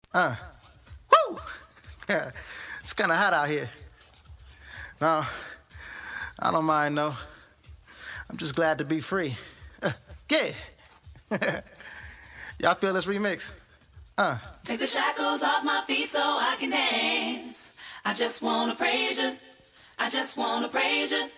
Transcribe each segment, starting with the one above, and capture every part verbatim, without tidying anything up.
Uh. Woo! Yeah, it's kind of hot out here. No, I don't mind, though. I'm just glad to be free. Uh, yeah. Y'all feel this remix? Uh. Take the shackles off my feet so I can dance. I just wanna praise you. I just wanna praise you.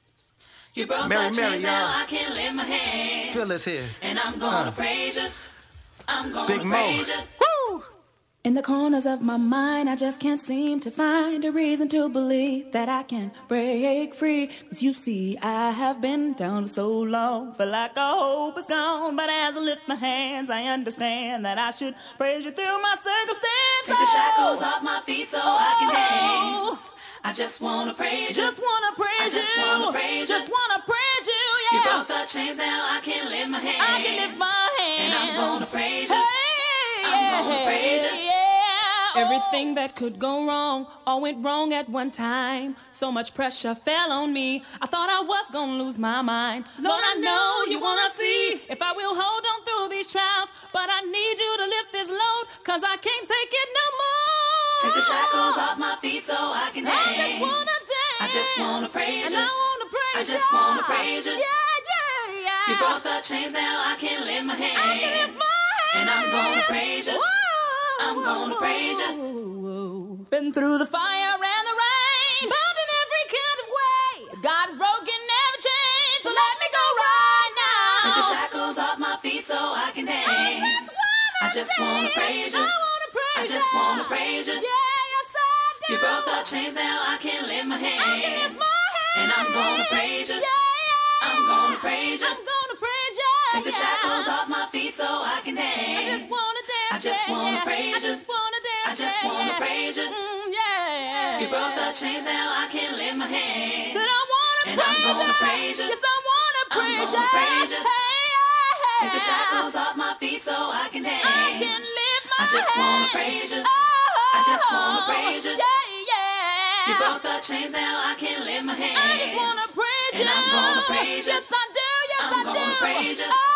You broke Mary, the Mary, chains, y'all. now I can lift my hands. Feel this here. And I'm gonna Uh. praise you. I'm gonna Big Mo. praise you. Woo! In the corners of my mind, I just can't seem to find a reason to believe that I can break free. Cause you see, I have been down for so long, feel like all hope is gone. But as I lift my hands, I understand that I should praise you through my circumstance. Take the shackles off my feet so Oh. I can dance. I just wanna praise you. Just wanna praise I just you. wanna praise you. Just wanna praise you, You yeah. broke the chains, now I can lift my hands. I can lift my hands. And I'm gonna praise you. Hey, I'm gonna praise you. yeah. Everything that could go wrong all went wrong at one time. So much pressure fell on me. I thought I was gonna lose my mind. Lord, I know you wanna see if I will hold on through these trials. But I need you to lift this load, cause I can't take it no more. Take the shackles off my feet so I can dance. I just wanna dance. I just wanna praise and you. I wanna praise I you. just wanna praise you. Yeah, yeah, yeah. You broke the chains, now I can lift my hands. I can lift my hands. And I'm gonna praise you. Whoa, I'm gonna praise you. you. Been through the fire and the rain, bound in every kind of way. God has broken every chain, so let me go right now. Take the shackles off my feet so I can dance. I just wanna praise you. I wanna praise I just you. wanna praise you. Yeah, yes I do. You broke the chains, now I can lift my hands. I can lift my hands. And I'm gonna praise you. Yeah, yeah. I'm gonna praise you. I'm gonna praise you. Take the yeah. shackles off my feet so I can dance. I just wanna dance. I just yeah, wanna yeah. praise you. I just wanna dance. I just wanna yeah. praise you. Mm, yeah. You broke the chains, now I can lift my hands. Said I wanna And praise I'm gonna you. praise you. Yes, I wanna I'm praise gonna you. praise you. Hey, yeah. Take the shackles off my feet so I can dance. I can lift my I just wanna hands. praise you. Oh, I just wanna praise you. Yeah, yeah. You broke the chains, now I can lift my hands. I just wanna praise you. And I'm gonna praise you. Yes, I do. Yes, I'm I gonna do. praise you. Oh,